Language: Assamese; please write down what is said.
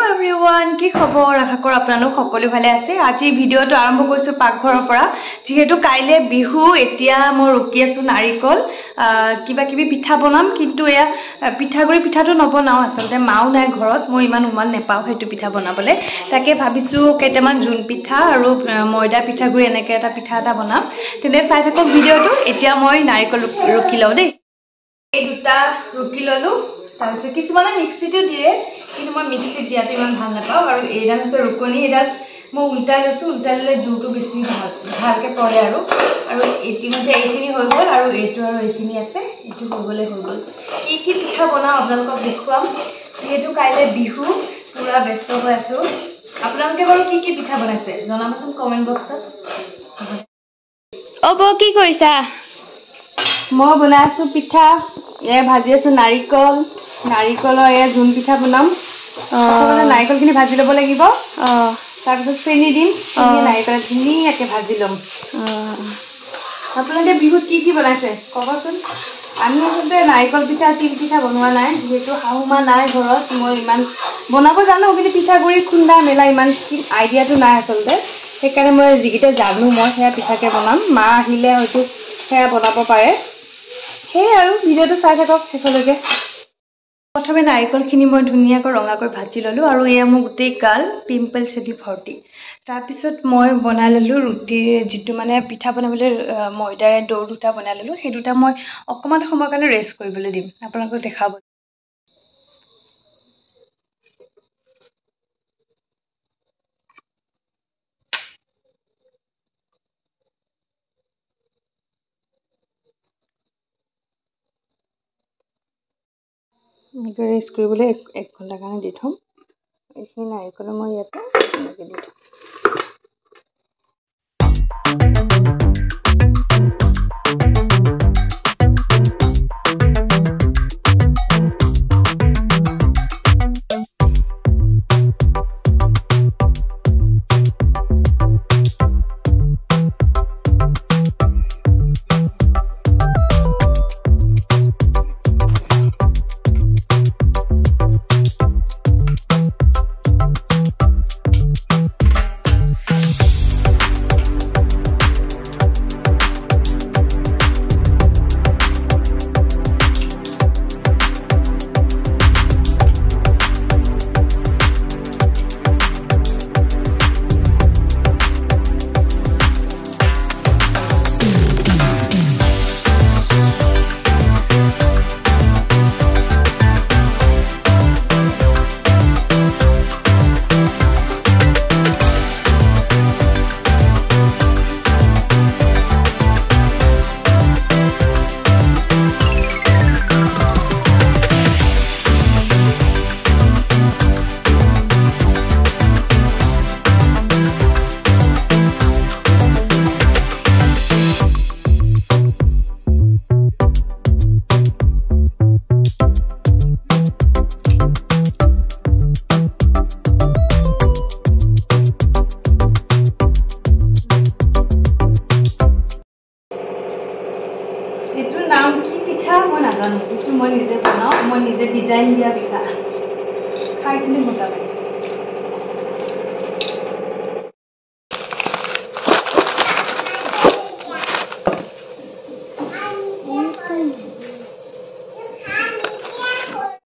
এভৰিৱান কি খবৰ আশা কৰো আপোনালোক সকলো ভালে আছে আজি ভিডিওটো আৰম্ভ কৰিছো পাকঘৰৰ পৰা যেহেতু কাইলে বিহু এতিয়া মই ৰকি আছো নাৰিকল কিবা কিবি পিঠা বনাম কিন্তু এয়া পিঠাগুৰি পিঠাটো নবনাও আসলতে মাও নাই ঘৰত মই ইমান উমান নেপাও হেতু পিঠা বনাবলে তাকে ভাবিছো কেটেমান জুন পিঠা আৰু ময়দা পিঠাগুৰি এনেকে এটা পিঠা এটা বনাম তেনে চাই থাকক ভিডিওটো এতিয়া মই নাৰিকল ৰকি লও দেই এই দুটা ৰকি ললো তাৰপিছত কিছুমানে মিক্সিটো দিয়ে কিন্তু মই মিক্সিত দিয়াটো ইমান ভাল নাপাওঁ আৰু এইডাল হৈছে ৰুকনি এডাল মই উল্টাই লৈছো উল্টাইলে জুটো বেছি ভালকে পৰে আৰু ইতিমধ্যে এইখিনি হৈ গ'ল আৰু এইটো আৰু এইখিনি আছে এইটো হৈ গ'লে হৈ গ'ল কি পিঠা বনাওঁ আপোনালোকক দেখুৱাম যেহেতু কাইলে বিহু পুৰা ব্যস্ত হৈ আছো আপোনালোকে বাৰু কি পিঠা বনাইছে জনাবচোন কমেন্ট বক্সত অ বৌ কি কৰিছা মই বনাই আছো পিঠা ভাজি আছো নাৰিকলৰ জুন পিঠা বনাম প্ৰথমতে নাৰিকলখিনি ভাজি ল'ব লাগিব তাৰপিছত চেনি দিম নাৰিকল ধুনীয়াকৈ ভাজি ল'ম আপোনালোকে বিহুত কি বনাইছে ক'বচোন আমি আচলতে নাৰিকল পিঠা তিল পিঠা বনোৱা নাই যিহেতু শাহুমা নাই ঘৰত মই ইমান বনাব জানো কিন্তু পিঠাগুড়ি খুন্দা মেলা ইমান আইডিয়াটো নাই আচলতে সেইকাৰণে মই যিকেইটা জানো মই সেয়া পিঠাকে বনাম মা আহিলে হয়তো সেয়া বনাব পাৰে সেই আৰু ভিডিওটো চাই থাকক শেষলৈকে প্ৰথমে নাৰিকলখিনি মই ধুনীয়াকৈ ৰঙাকৈ ভাজি ল'লোঁ আৰু এয়া মোৰ গোটেই গাল পিম্পল চেদি ভৰ্তি তাৰপিছত মই বনাই ল'লোঁ ৰুটিৰ যিটো মানে পিঠা বনাবলৈ ময়দাৰে ডো দুটা বনাই ল'লোঁ সেই দুটা মই অকণমান সময়ৰ কাৰণে ৰেষ্ট কৰিবলৈ দিম আপোনালোকক দেখাব এনেকৈ ৰেষ্ট কৰিবলৈ এক ঘণ্টাৰ কাৰণে দি থ'ম এইখিনি নাৰিকল মই ইয়াতে এনেকৈ দি থ'ম নাম কি পিঠা মই নাজানো কিন্তু মই নিজে বনাওঁ মই নিজে ডিজাইন দিয়া পিঠা খাই কিনে মজা লাগে